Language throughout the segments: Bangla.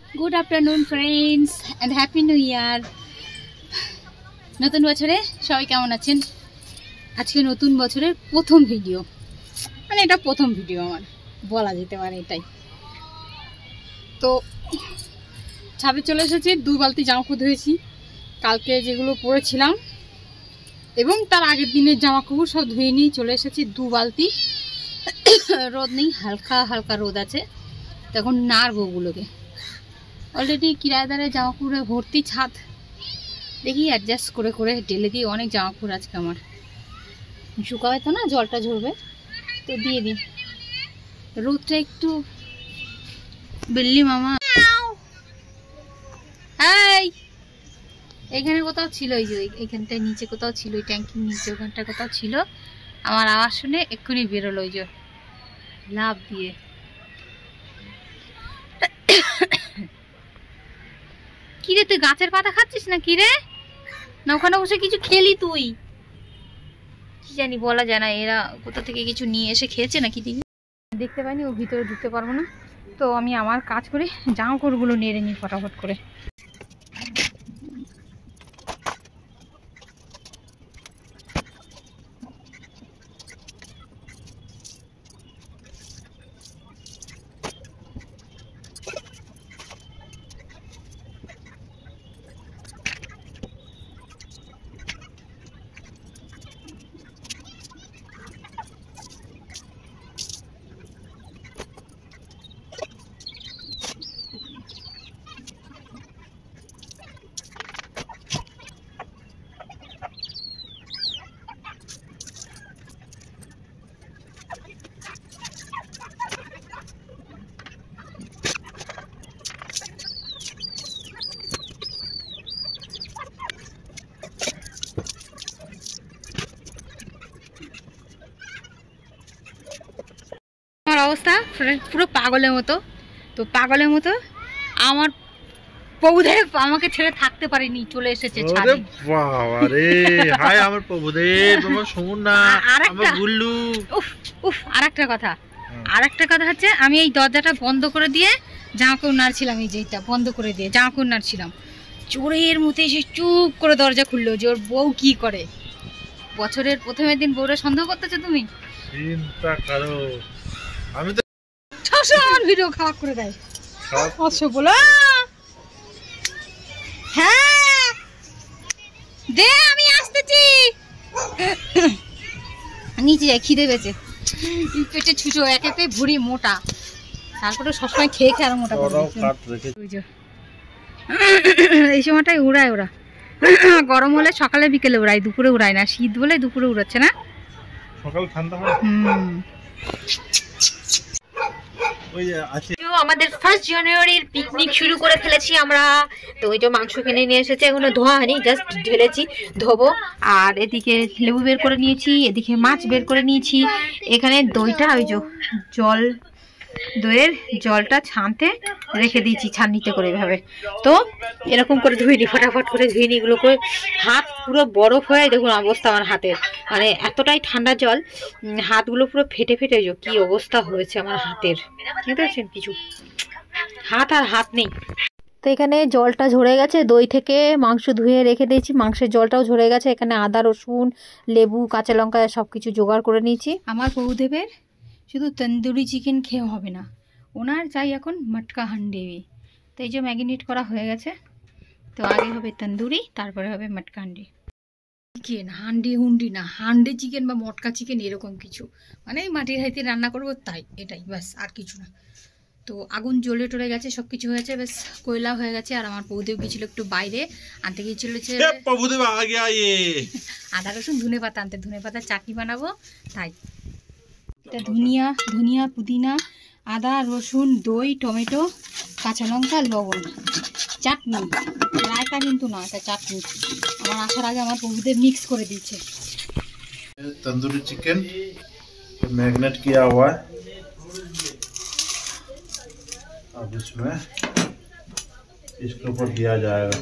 Good afternoon friends and happy new year. নতুন বছরে সবাই কেমন আছেন? আজকে নতুন বছরের প্রথম ভিডিও, মানে এটা প্রথম ভিডিও আমার বলা যেতে পারে এটাই। তো ছাদে চলে এসেছি, 2 বালতি জামাকাপড় ধুয়েছি, কালকে যেগুলো পরেছিলাম এবং তার আগের দিনের জামাকাপড় সব ধুয়ে নিয়ে চলে এসেছি 2 বালতি। রোদ নেই, হালকা হালকা রোদ আছে, তখন নাড়বো ওগুলোকে। অলরেডি কিরায়দারের জামাকাপড়ে ভর্তি ছাদ, দেখি অ্যাডজাস্ট করে করে ঢেলে দিই। অনেক জামাকাপড় আজকে আমার শুকাবে তো না, জলটা ঝরবে তো দিয়ে দিই। রোদটা একটু বিল্লি মামা এখানে কোথাও ছিল, ওই যে এইখানটায় নিচে কোথাও ছিল, ওই ট্যাঙ্কির নিচে ওখানটা কোথাও ছিল। আমার আওয়াজ শুনে এক্ষুনি বেরোলো, ওই যে লাভ দিয়ে। কিরে তুই গাছের পাতা খাচ্ছিস না কিরে? না ওখানে বসে কিছু খেলি তুই? কি জানি, বলা যায় না, এরা কোথা থেকে কিছু নিয়ে এসে খেয়েছে নাকি দেখতে পাইনি, ও ভিতরে ঢুকতে পারবো না। তো আমি আমার কাজ করে জামা কাপড়গুলো নেড়ে নিই ফটাফট করে। অবস্থা পুরো পাগলের মতো। তো পাগলের মতো আমার প্রভুদেব আমাকে ছেড়ে থাকতে পারেনি, চলে এসেছে ছাদে। বাবা রে, হাই আমার প্রভুদেব, বাবা শুন না আমার গুল্লু। উফ আরেকটা কথা হচ্ছে, আমি এই দরজাটা বন্ধ করে দিয়ে জামাকাপড় নাড়ছিলাম, এই যেটা বন্ধ করে দিয়ে জামাকাপড় নাড়ছিলাম, চোরের মতো এসে চুপ করে দরজা খুললো যে ওর বউ কি করে। বছরের প্রথমের দিন বউরে সন্দেহ করতেছো তুমি? চিন্তা করো, আমি তো সব ভিডিও খারাপ করে দেয় বলো। হ্যাঁ দে, আমি আসতেছি। নিচে যাই, খিদে পেয়েছে, পেটে ছুঁচো, একেতে ভুড়ি মোটা, তারপরে সবসময় খেয়ে খেয়ে আরো মোটা করবে। এই সময়টাই উড়ায় ওরা, গরম হলে সকালে বিকেলে উড়ায়, দুপুরে উড়ায় না। শীত বলে দুপুরে উড়াচ্ছে না, সকাল ঠান্ডা হয়। আমাদের 1 জানুয়ারির পিকনিক শুরু করে ফেলেছি আমরা। তো ওই যে মাংস কিনে নিয়ে এসেছে, এখনো ধোয়া হয়নি, জাস্ট ঢেলেছি, ধোবো। আর এদিকে লেবু বের করে নিয়েছি, এদিকে মাছ বের করে নিয়েছি। এখানে দইটা, ওই যে দইয়ের জলটা ছানতে রেখে দিয়েছি ছাননিতে করে এভাবে। তো এরকম করে ধুয়ে নি, ফটাফট করে ধুয়ে নি এগুলো করে। হাত পুরো বরফ হয়ে, দেখুন অবস্থা আমার হাতের, মানে এতটাই ঠান্ডা জল, হাতগুলো পুরো ফেটে ফেটে কি অবস্থা হয়েছে আমার হাতের, বুঝতে পারছেন? কিছু হাত আর হাত নেই। তো এখানে জলটা ঝরে গেছে, দই থেকে মাংস ধুয়ে রেখে দিয়েছি, মাংসের জলটাও ঝরে গেছে। এখানে আদা, রসুন, লেবু, কাঁচা লঙ্কা সব কিছু জোগাড় করে নিয়েছি। আমার প্রভুদেবের শুধু তন্দুরি চিকেন খেয়ে হবে না, ওনার চাই এখন মটকা হান্ডি। তো এই যে ম্যাগিনেট করা হয়ে গেছে, তো আগে হবে তন্দুরি, তারপরে হবে মটকা হান্ডি। চিকেন হান্ডি হুন্ডি না, হান্ডি চিকেন বা মটকা চিকেন এরকম কিছু, মানে মাটির হাঁড়িতে রান্না করবো, তাই এটাই ব্যাস, আর কিছু না। তো আগুন জ্বলে টলে গেছে, সব কিছু হয়েছে, বেশ কয়লা হয়ে গেছে। আর আমার প্রভুদেব গিয়েছিল একটু বাইরে আনতে, গিয়েছিল আদা রসুন ধনে পাতা আনতে, ধনে পাতার চাটনি বানাবো, তাই এটা ধনিয়া পুদিনা, আদা রসুন, দই, টমেটো, কাঁচা লঙ্কা, লবণ, চাটনি, রায়তা কিন্তু না, এটা চাটনি। আমার আসার আগে আমার প্রভুদেব মিক্স করে দিচ্ছে। तंदूरी चिकन मैरिनेट किया हुआ है, अब इसमें इसके ऊपर दिया जाएगा।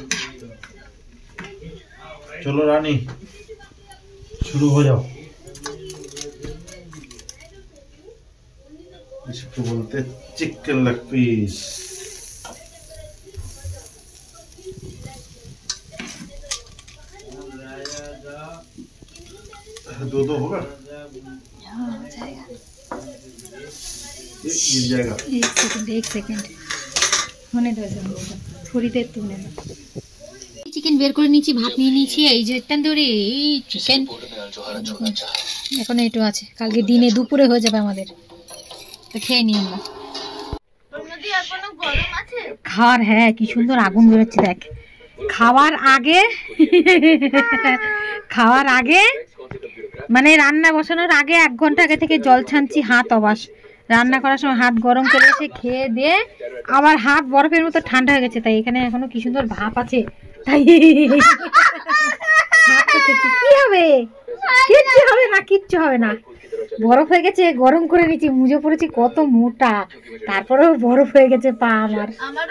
चलो रानी शुरू हो जाओ। इसको बोलते चिकन लेग पीस। दो होगा एक सेकंड होने दो थोड़ी देर तुमने চিকেন বের করে নিয়েছি ভাত নিয়ে নিয়েছি এই যে তন্দুরি চিকেন এখন একটু আছে কালকে দিনে দুপুরে হয়ে যাবে আমাদের তো খেয়ে নিই আমরা খাওয়ার হ্যাঁ কি সুন্দর আগুন বেরোচ্ছে দেখ খাওয়ার আগে মানে রান্না বসানোর আগে 1 ঘন্টা আগে থেকে জল ছানছি হাত অবাস রান্না করার সময় হাত গরম করে এসে খেয়ে দিয়ে আবার হাত বরফের মতো ঠান্ডা হয়ে গেছে তাই এখানে এখনো কি সুন্দর ভাপ আছে তাই কি হবে কিচ্ছু হবে না বরফ হয়ে গেছে গরম করে নিচ্ছি মুজে পড়েছি কত মোটা তারপরেও বরফ হয়ে গেছে পা আমার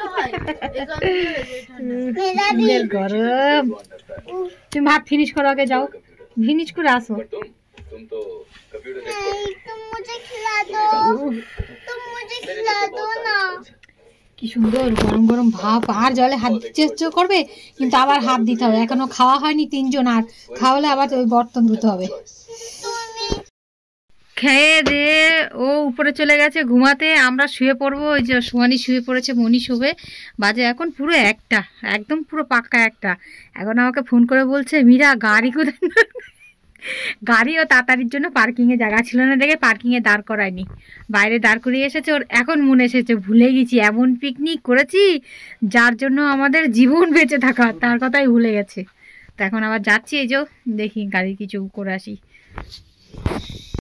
গরম তুমি ভাত ফিনিশ করো আগে যাও ফিনিশ করে আসো কি সুন্দর গরম গরম ভাপ আর জলে হাত দিতে করবে কিন্তু আবার হাত দিতে হবে এখনো খাওয়া হয়নি 3 জন আর খাওয়ালে আবার ওই বর্তন ধুতে হবে খেয়ে দিয়ে ও উপরে চলে গেছে ঘুমাতে আমরা শুয়ে পড়বো ওই যে সোহানি শুয়ে পড়েছে মনি শুবে বাজে এখন পুরো 1টা একদম পুরো পাক্কা 1টা এখন আমাকে ফোন করে বলছে মীরা গাড়ি কোথায় গাড়িও তাড়াতাড়ির জন্য পার্কিংয়ে জায়গা ছিল না দেখে পার্কিংয়ে দাঁড় করায়নি বাইরে দাঁড় করিয়ে এসেছে ওর এখন মনে এসেছে ভুলে গেছি এমন পিকনিক করেছি যার জন্য আমাদের জীবন বেঁচে থাকা তার কথাই ভুলে গেছে তো এখন আবার যাচ্ছি এই যে দেখি গাড়ি কিছু করে আসি